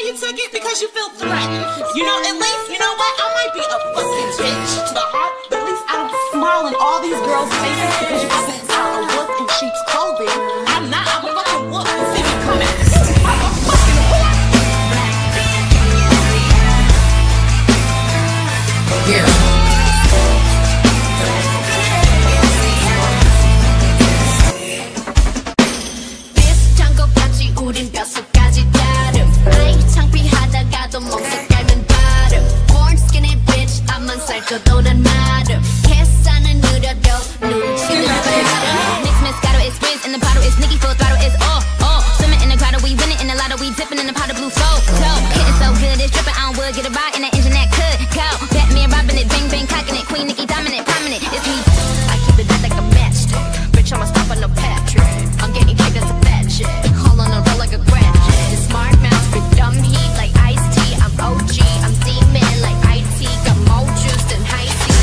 you took it because you feel threatened. You know, at least, you know what? I might be a fucking bitch to the heart, but at least I don't smile in all these girls' faces because you sent out a wolf in sheep's clothing. I'm not. I'm a fucking wolf. You see me coming. I'm a fucking wolf. Yeah. 우린 뼛속까지 다름 아이 창피하다가도 목속 깔면 바름 Born skinny bitch 앞만 살쪄도 난 마름 계산은 느려도 눈치는 바름 Mix Moscato is Riz in the bottle is Nicki full throttle is Swimming in the grotto we winning in the lotto we dipping in the pot of blue photo Hitting so good it's dripping I don't would get a ride in that engine that could go Batman robbing it bang bang cocking it Queen Nicki dominant prominent it's me I keep it like a matchstick Bitch I'ma stop on no Patrick I'm getting kicked as a fat chick All on the roll like a graduate Smart mouth with dumb heat like iced tea I'm OG, I'm demon like IT Got more juice than high tea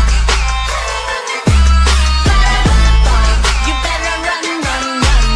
You better run, run, run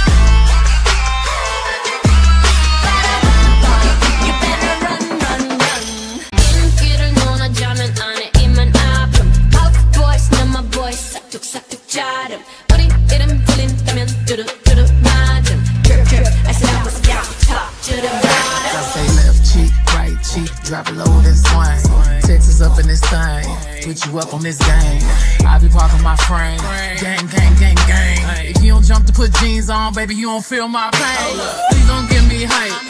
You better run, run, run 인기를 논하자면 안에 입만 아픔 Out boys, 넌 my boys 싹둑싹둑 자름 우리 이름 불린다면 뚜루뚜루 맞음 Drip drip, I said I was down top to the bottom I say left cheek, right cheek, drop it low and swing. Texas up in this thing, put you up on this game. I be parking my frame, gang, gang, gang, gang. If you don't jump to put jeans on, baby, you don't feel my pain. Please don't give me hype.